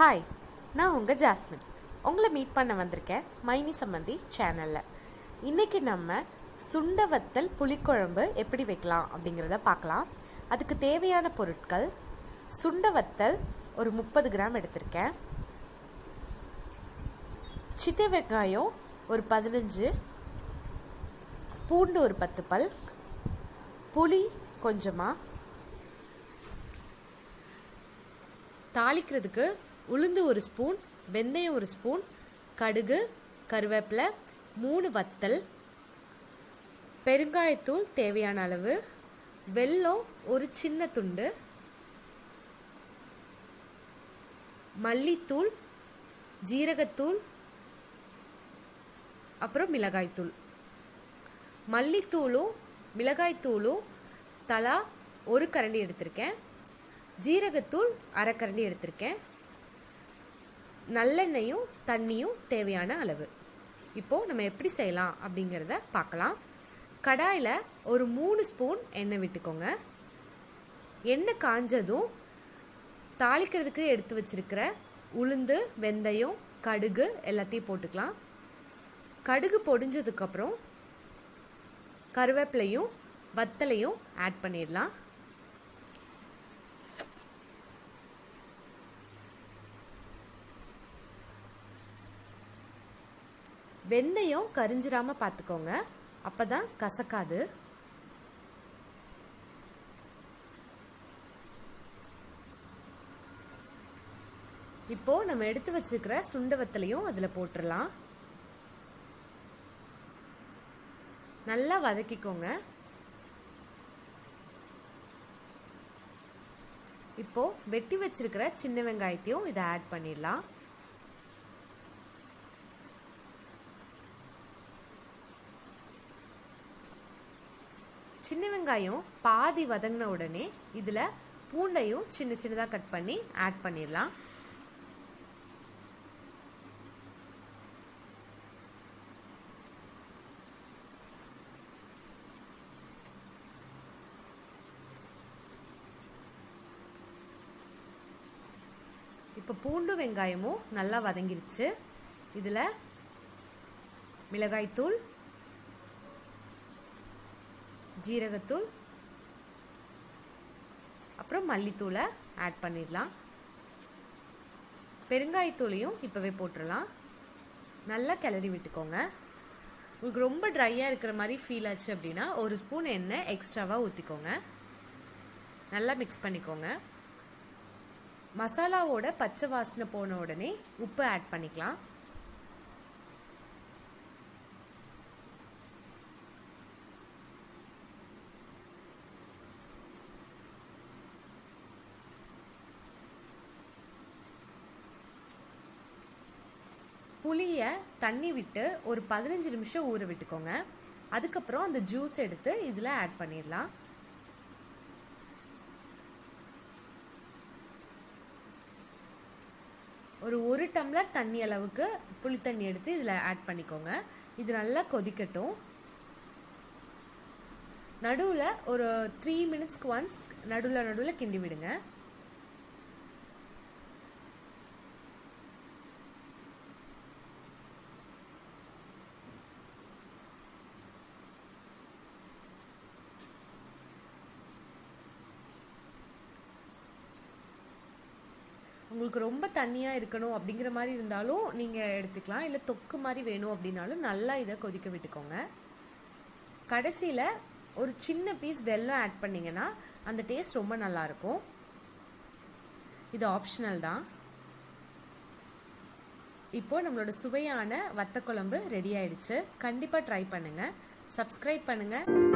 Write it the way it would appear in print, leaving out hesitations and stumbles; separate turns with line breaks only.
Hi, நான் உங்கள் jasmine. உங்களை மீட் பண்ண வந்திருக்கேன் மைனி சம்மந்தி சேனலில். இன்றைக்கி நம்ம சுண்டவத்தல் புளிக்குழம்பு எப்படி வைக்கலாம் அப்படிங்கிறத பார்க்கலாம். அதுக்கு தேவையான பொருட்கள்: சுண்டவத்தல் ஒரு 30 கிராம் எடுத்திருக்கேன், சின்ன வெங்காயம் ஒரு 15, பூண்டு ஒரு 10 பல், புளி கொஞ்சமாக, தாளிக்கிறதுக்கு உளுந்து ஒரு ஸ்பூன், வெந்தயம் ஒரு ஸ்பூன், கடுகு, கருவேப்பிலை, 3 வத்தல், பெருங்காயத்தூள் தேவையான அளவு, வெல்லம் ஒரு சின்ன துண்டு, மல்லித்தூள், ஜீரகத்தூள், அப்புறம் மிளகாய்த்தூள். மல்லித்தூளும் மிளகாய்த்தூளும் தலா 1 கரண்டி எடுத்திருக்கேன், ஜீரகத்தூள் 1/2 கரண்டி எடுத்திருக்கேன், நல்லெண்ணெயும் தண்ணியும் தேவையான அளவு. இப்போது நம்ம எப்படி செய்யலாம் அப்படிங்கிறத பார்க்கலாம். கடாயில் ஒரு 3 ஸ்பூன் எண்ணெய் விட்டுக்கோங்க. எண்ணெய் காஞ்சதும் தாளிக்கிறதுக்கு எடுத்து வச்சிருக்கிற உளுந்து, வெந்தயம், கடுகு எல்லாத்தையும் போட்டுக்கலாம். கடுகு பொடிஞ்சதுக்கப்புறம் கருவேப்பிலையும் வத்தலையும் ஆட் பண்ணிடலாம். வெந்தயம் கரிஞ்சிராம பார்த்துக்கோங்க, அப்பதான் கசக்காது. இப்போ நம்ம எடுத்து வச்சிருக்கிற சுண்டவத்தலையும் அதுல போட்டுடலாம். நல்லா வதக்கிக்கோங்க. இப்போ வெட்டி வச்சிருக்கிற சின்ன வெங்காயத்தையும் இதை ஆட் பண்ணிடலாம். சின்ன வெங்காயம் பாதி வதங்கின உடனே இதுல பூண்டையும் சின்ன சின்னதா கட் பண்ணி ஆட் பண்ணிடலாம். இப்போ பூண்டு வெங்காயமும் நல்லா வதங்கிருச்சு. இதுல மிளகாய்த்தூள், ஜீரகத்தூள், அப்புறம் மல்லித்தூளை ஆட் பண்ணிடலாம். பெருங்காயத்தூளையும் இப்பவே போட்டுடலாம். நல்லா கிளறி விட்டுக்கோங்க. உங்களுக்கு ரொம்ப ட்ரையாக இருக்கிற மாதிரி ஃபீல் ஆச்சு அப்படின்னா 1 ஸ்பூன் எண்ணெய் எக்ஸ்ட்ராவாக ஊற்றிக்கோங்க. நல்லா மிக்ஸ் பண்ணிக்கோங்க. மசாலாவோட பச்சை வாசனை போன உடனே உப்பு ஆட் பண்ணிக்கலாம். புளியை தண்ணி விட்டு ஒரு 15 நிமிஷம் ஊற விட்டுக்கோங்க. அதுக்கப்புறம் அந்த ஜூஸ் எடுத்து இதில் ஆட் பண்ணிடலாம். ஒரு 1 டம்ளர் தண்ணி அளவுக்கு புளி தண்ணி எடுத்து இதில் ஆட் பண்ணிக்கோங்க. இது நல்லா கொதிக்கட்டும். நடுவில் ஒரு 3 மினிட்ஸ்க்கு ஒன்ஸ் நடுவில் கிண்டி விடுங்க. உங்களுக்கு ரொம்ப தண்ணியாக இருக்கணும் அப்படிங்கிற மாதிரி இருந்தாலும் நீங்கள் எடுத்துக்கலாம், இல்லை தொக்கு மாதிரி வேணும் அப்படின்னாலும் நல்லா இதை கொதிக்க விட்டுக்கோங்க. கடைசியில் ஒரு சின்ன பீஸ் வெல்லம் ஆட் பண்ணிங்கன்னா அந்த டேஸ்ட் ரொம்ப நல்லாயிருக்கும். இது ஆப்ஷனல் தான். இப்போது நம்மளோட சுவையான வத்தக்குழம்பு ரெடி ஆயிடுச்சு. கண்டிப்பாக ட்ரை பண்ணுங்கள். சப்ஸ்கிரைப் பண்ணுங்கள்.